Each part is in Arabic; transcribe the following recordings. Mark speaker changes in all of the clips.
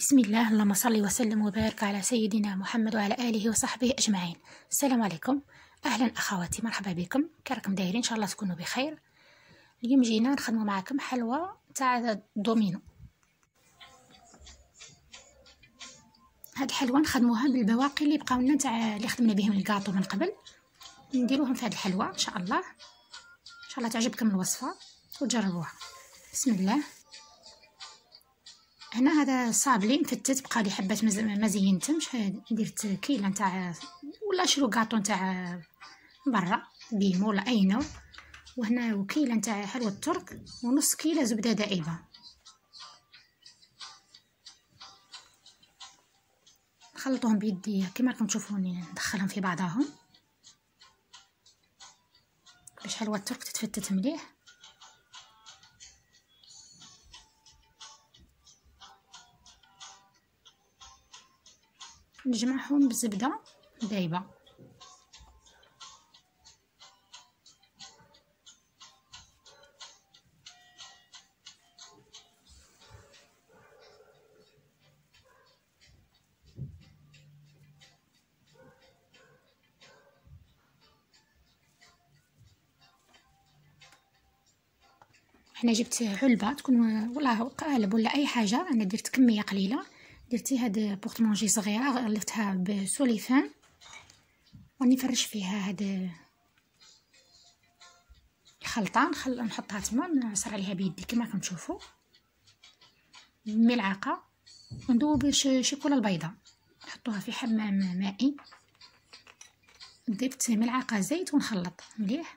Speaker 1: بسم الله، اللهم صل وسلم وبارك على سيدنا محمد وعلى آله وصحبه أجمعين. السلام عليكم، أهلا أخواتي، مرحبا بكم. كراكم دايرين؟ إن شاء الله تكونوا بخير. اليوم جينا نخدموا معكم حلوى تاع دومينو. هاد الحلوى نخدموها بالبواقي اللي بقاو لنا تاع اللي خدمنا بهم الكاطو من قبل، نديروهم في هاد الحلوى ان شاء الله. ان شاء الله تعجبكم الوصفه وتجربوها. بسم الله. هنا هذا صابلي مفتت، بقى لي حبات ما زينتمش. درت كيله نتاع ولا شرو كاطو نتاع برا بيمو ولا اي نوع، وهنا وكيله نتاع حلوى الترك، ونص كيله زبده دائبه. نخلطهم بيدي كما راكم تشوفوني، ندخلهم في بعضهم باش حلوى الترك تتفتت مليح. نجمعهم بالزبده دايبه. هنا جبت علبه تكون ولا قالب ولا اي حاجه، انا درت كميه قليله، درتي هاد بورطمونجي صغيره غلفتها بسوليفان، راني نفرش فيها هاد الخلطه. نحطها تما، نعصر عليها بيدي كما راكم تشوفوا بملعقه، وندوب الشوكولا البيضاء، نحطوها في حمام مائي، ضفت ملعقه زيت ونخلط مليح.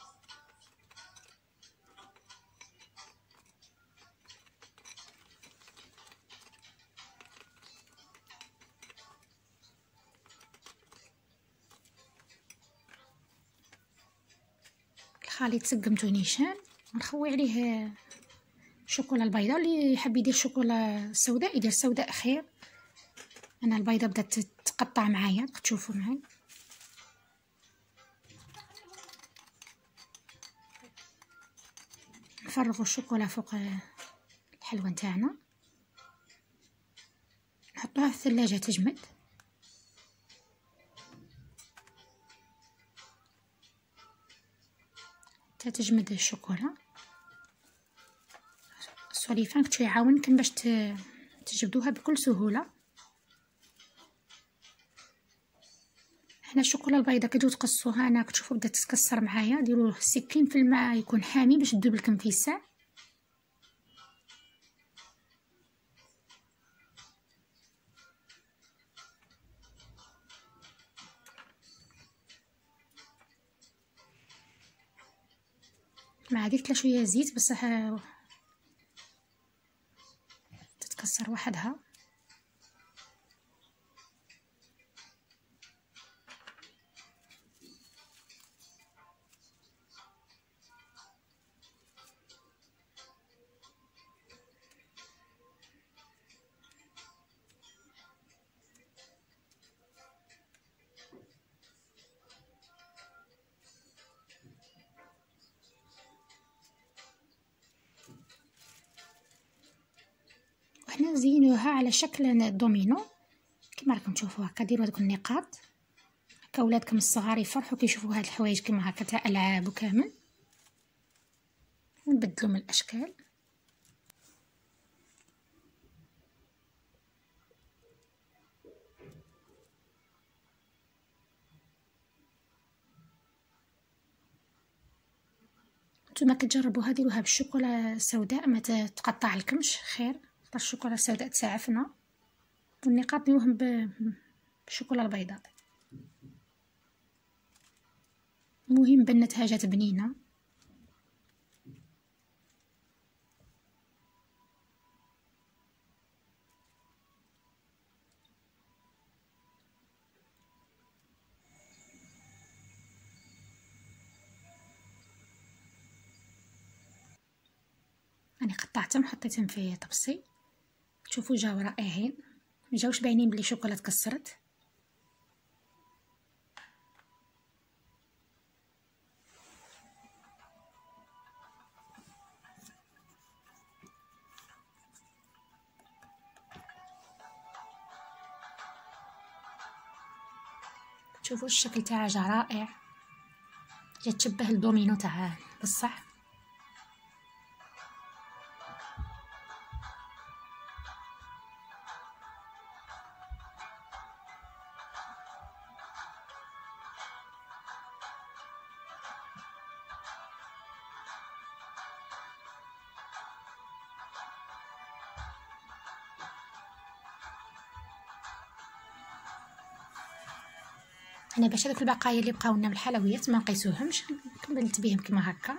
Speaker 1: الخليط سقمتو نيشان، ونخوي عليه الشوكولا البيضاء. اللي يحب يدير الشوكولا السوداء يدير السوداء خير. انا البيضه بدات تقطع معايا، تشوفوا معايا. نفرغوا الشوكولا فوق الحلوى نتاعنا، نحطوها في الثلاجه تجمد. تجمد الشوكولا. السوليفان كنت يعاونكم باش تجبدوها بكل سهوله. هنا الشوكولا البيضاء كتجيو تقصوها، انا كتشوفوا بدات تتكسر معايا، ديروا السكين في الماء يكون حامي باش تذوب لكم في ساعه. مع درت لها شويه زيت بصح تتكسر وحدها. وهنا زينوها على شكل دومينو كما راكم تشوفوا هكا. ديروا هذوك النقاط هكا، ولادكم الصغار يفرحوا كيشوفوا هاد الحوايج كما هكا تاع العاب وكامل. ونبدلوا من الاشكال. نتوما كتجربوها ديروها بالشوكولا السوداء، ما تقطع لكمش خير، الشوكولا السوداء تسعفنا. والنقاط ديروهم بالشوكولا البيضاء. المهم بنتها جات بنينه. انا قطعتهم حطيتهم في طبسي، تشوفوا جاو رائعين، مجاوش باينين بلي شوكولا تكسرت. شوفوا الشكل تاعها جا رائع، جا تشبه الدومينو تاع بصح. انا باش هذوك البقايا اللي بقاو لنا من الحلويات ما نقيسوهمش، كملت بهم كما هكا.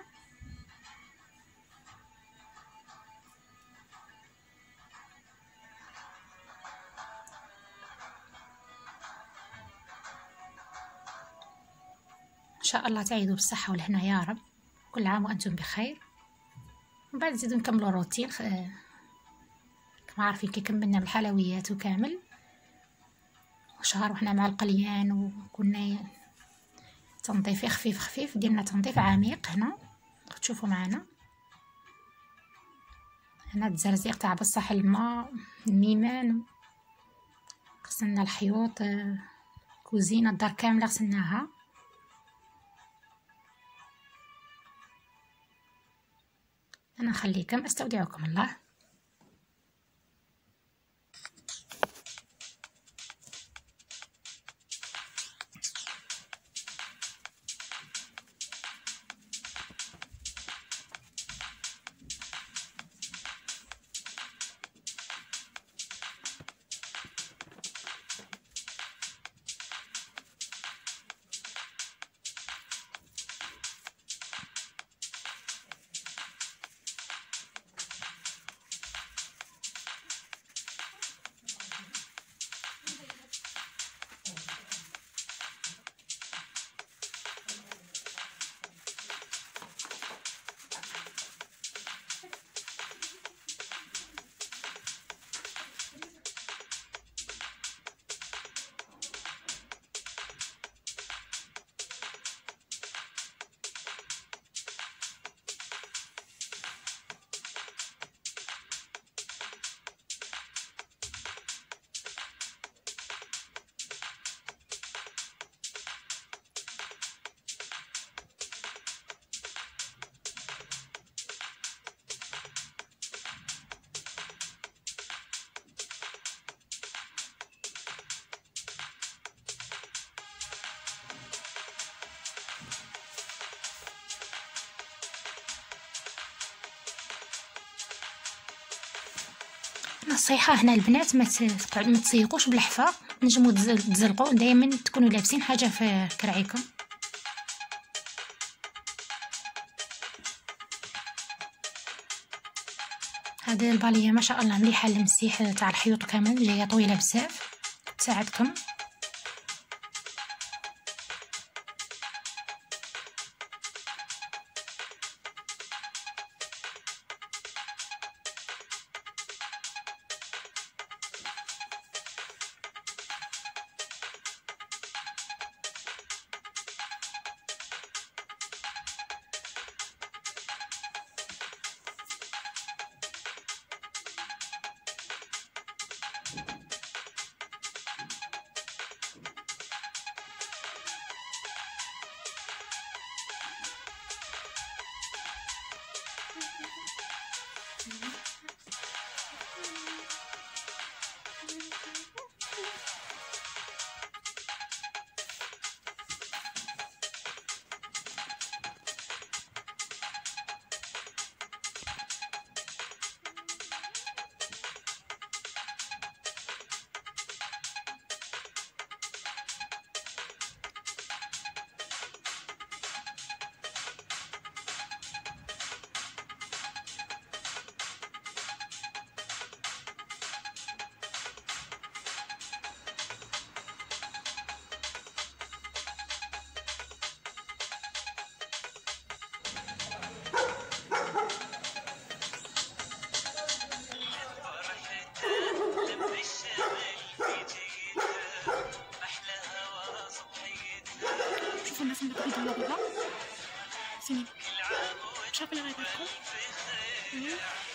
Speaker 1: ان شاء الله تعيدوا بالصحه والهنا يا رب، كل عام وانتم بخير. ومن بعد نزيدو نكملوا الروتين كما عارفين كي كملنا بالحلويات وكامل شهر وحنا مع القليان، وكنا تنظيف خفيف خفيف، ديرنا تنظيف عميق. هنا تشوفوا معنا هنا التزرزيق تاع بصح الماء، الميمان، غسلنا الحيوط، كوزينه، الدار كامله غسلناها. انا نخليكم، استودعكم الله. نصيحة هنا البنات، ما تسيقوش بالحفا، نجمو تزلقوا، دائما تكونوا لابسين حاجة في كرعيكم. هذه البالية ما شاء الله مليحة، المسيح تاع الحيوط كامل جاية طويلة بزاف، تساعدكم. شوفوا الناس اللي تريد الله بها سنين، شايفين اللي غيباتكم.